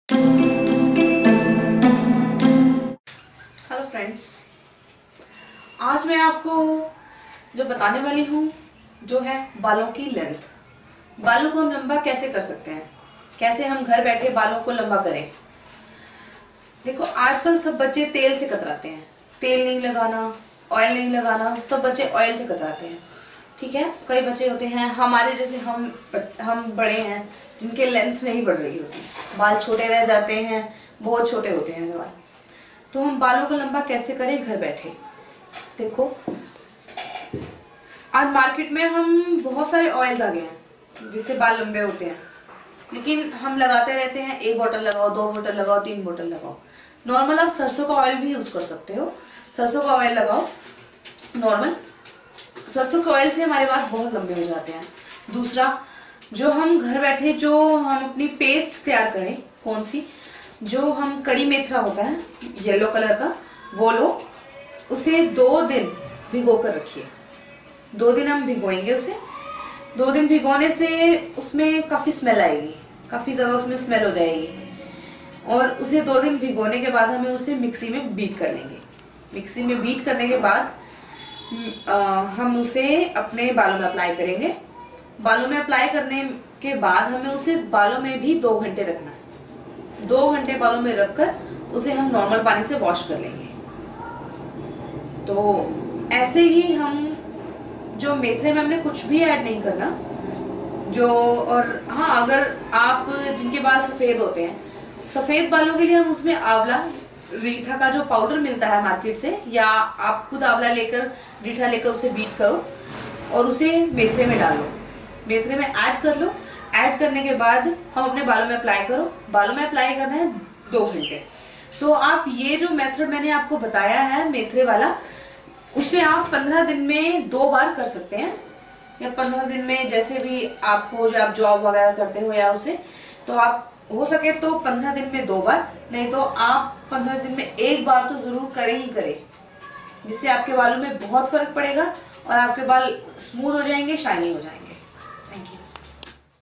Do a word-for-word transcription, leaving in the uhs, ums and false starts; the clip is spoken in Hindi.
हेलो फ्रेंड्स, आज मैं आपको जो बताने वाली हूँ जो है बालों की लेंथ। बालों को हम लंबा कैसे कर सकते हैं, कैसे हम घर बैठे बालों को लंबा करें। देखो, आजकल सब बच्चे तेल से कतराते हैं। तेल नहीं लगाना, ऑयल नहीं लगाना, सब बच्चे ऑयल से कतराते हैं। ठीक है, कई बच्चे होते हैं हमारे जैसे, हम हम बड़े हैं जिनके लेंथ नहीं बढ़ रही होती, बाल छोटे रह जाते हैं, बहुत छोटे होते हैं बाल। तो हम बालों को लंबा कैसे करें घर बैठे। देखो, आज मार्केट में हम बहुत सारे ऑयल्स आ गए हैं जिससे बाल लंबे होते हैं, लेकिन हम लगाते रहते हैं। एक बोतल लगाओ, दो बोतल लगाओ, तीन बोतल लगाओ। नॉर्मल आप सरसों का ऑयल भी यूज कर सकते हो। सरसों का ऑयल लगाओ नॉर्मल। सरसों के ऑयल से हमारे बाल बहुत लंबे हो जाते हैं। दूसरा, जो हम घर बैठे जो हम अपनी पेस्ट तैयार करें, कौन सी, जो हम कड़ी मेथरा होता है येलो कलर का, वो लो, उसे दो दिन भिगो कर रखिए। दो दिन हम भिगोएंगे उसे। दो दिन भिगोने से उसमें काफी स्मेल आएगी, काफी ज्यादा उसमें स्मेल हो जाएगी। और उसे दो दिन भिगोने के बाद हमें उसे मिक्सी में बीट कर लेंगे। मिक्सी में बीट करने के बाद आ, हम उसे अपने बालों में अप्लाई करेंगे। बालों में अप्लाई करने के बाद हमें उसे बालों में भी दो घंटे रखना है। दो घंटे बालों में रखकर उसे हम नॉर्मल पानी से वॉश कर लेंगे। तो ऐसे ही हम, जो मेथरे में हमने कुछ भी ऐड नहीं करना जो। और हाँ, अगर आप जिनके बाल सफेद होते हैं, सफेद बालों के लिए हम उसमें आंवला, रीठा का जो पाउडर मिलता है मार्केट से, या आप खुद आंवला लेकर, रीठा लेकर उसे बीट करो और उसे मेथरे में डालो, मेथरे में ऐड कर लो। ऐड करने के बाद हम अपने बालों में अप्लाई करो। बालों में अप्लाई करना है दो घंटे। तो आप ये जो मेथड मैंने आपको बताया है मेथरे वाला, उसे आप पंद्रह दिन में दो बार कर सकते हैं, या पंद्रह दिन में जैसे भी आपको, जो आप जॉब वगैरह करते हो या उसे, तो आप हो सके तो पंद्रह दिन में दो बार, नहीं तो आप पंद्रह दिन में एक बार तो जरूर करें ही करें, जिससे आपके बालों में बहुत फर्क पड़ेगा और आपके बाल स्मूथ हो जाएंगे, शाइनी हो जाएंगे।